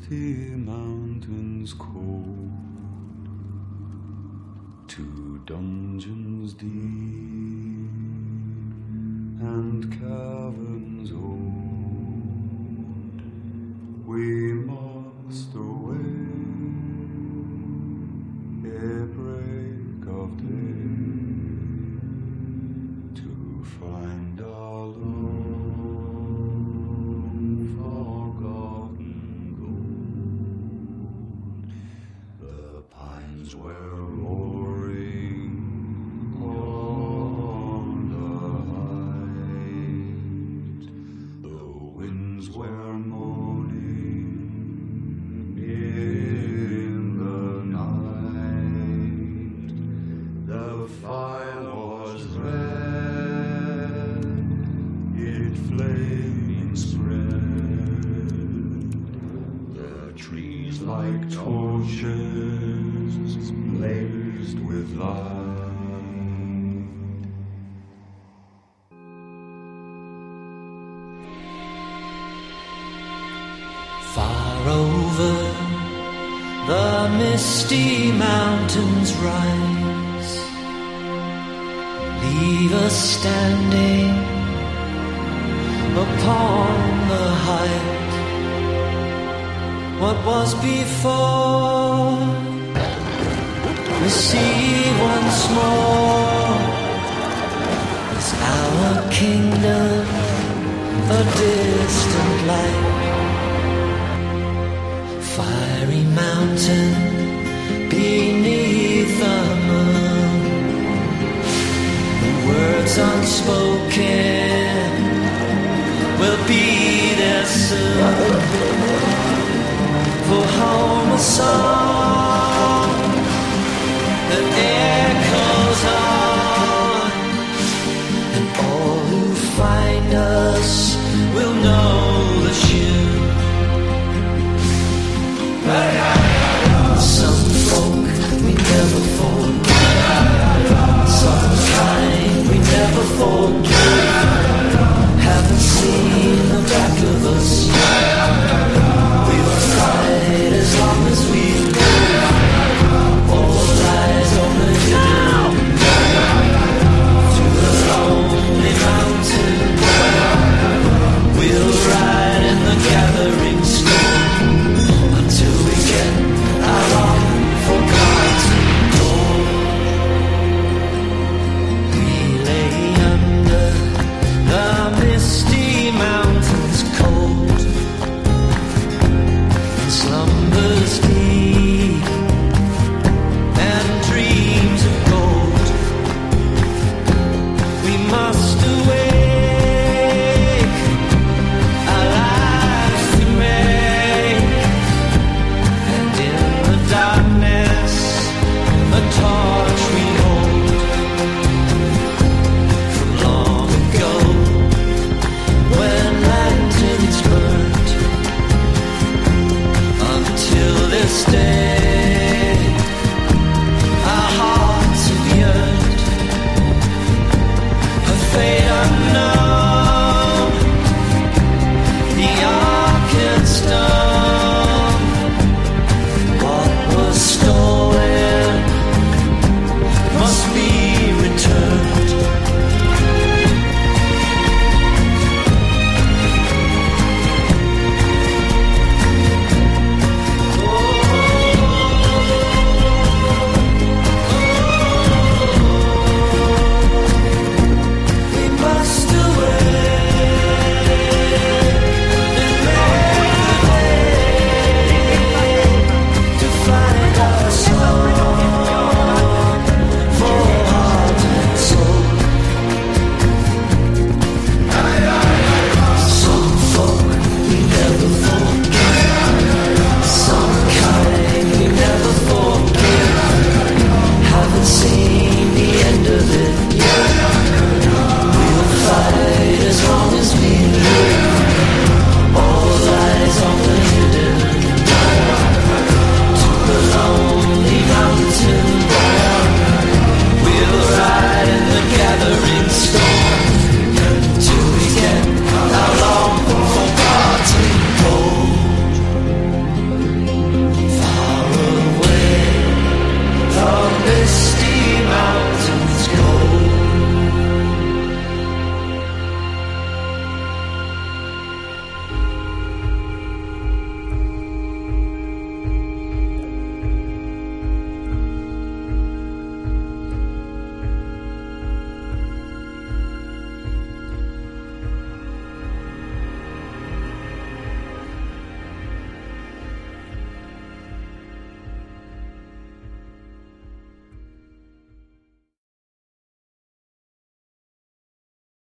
misty mountains cold, to dungeons deep and caverns old, we must away ere break of day to find our long forgotten gold. The pines were roaring on the height, the winds were moaning in the night. The fire was red, it flaming spread, the trees like torches blazed with light. Far over the misty mountains rise, leave us standing upon the height. What was before, we see once more. Is our kingdom a distant light? Fiery mountain beneath the moon, the words unspoken will be there soon. For home a song that echoes on, and all who find us will know the tune. Some folk we never forget, some kind we never forget, haven't seen the back of us. We'll fight as long as we live, all eyes on the steal.